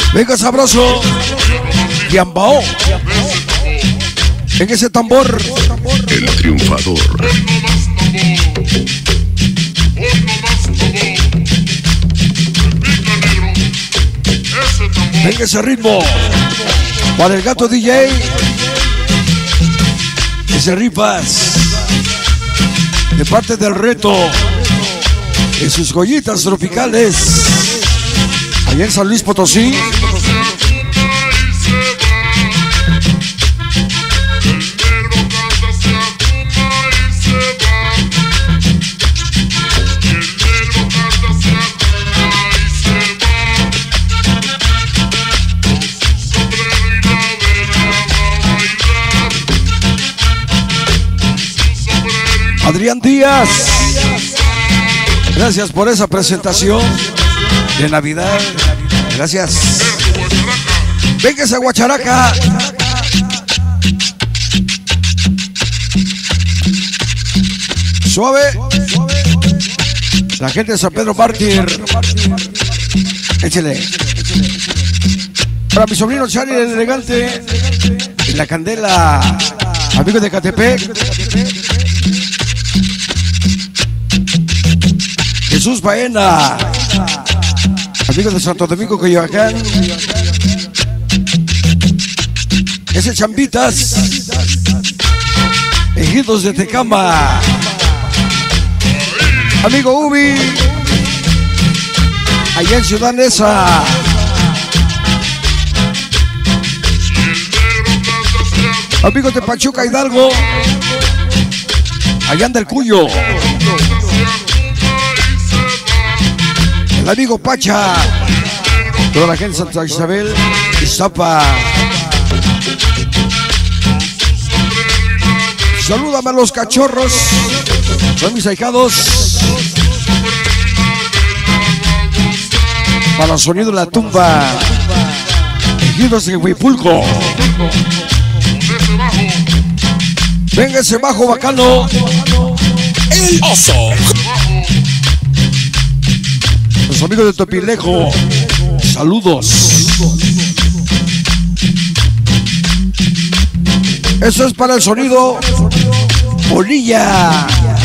Venga sabroso. Yambao. En ese tambor. El triunfador. Venga ese ritmo. Para el gato DJ. Ese ripas. De parte del reto. En sus joyitas tropicales. Allá en San Luis Potosí. Adrián Díaz, gracias por esa presentación de Navidad. Gracias. Venga esa guacharaca. Suave. La gente de San Pedro Mártir. Échele. Para mi sobrino Charlie el elegante. En la candela. Amigos de Catepec. Jesús Baena, amigos de Santo Domingo, Coyoacán. Ese Chambitas, Ejidos de Tecama. Amigo Ubi, allá en Ciudad Neza. Amigos de Pachuca Hidalgo, allá anda el Cuyo. El amigo Pacha, toda la gente de Santa Isabel, Iztapa. Salúdame a los cachorros, son mis ahijados. Para el sonido de la tumba, Ejidos de Huipulco. Venga ese bajo bacano, el oso. Los amigos de Topilejo, saludos. Eso es para el sonido Polilla.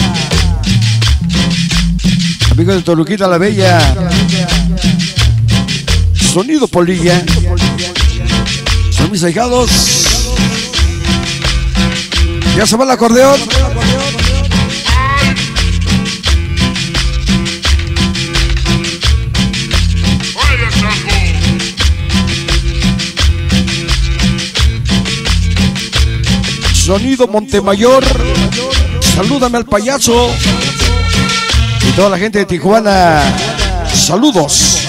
Amigos de Toluquita la Bella, sonido Polilla. Son mis ahijados. Ya se va el acordeón. Sonido Montemayor, salúdame al payaso y toda la gente de Tijuana, saludos.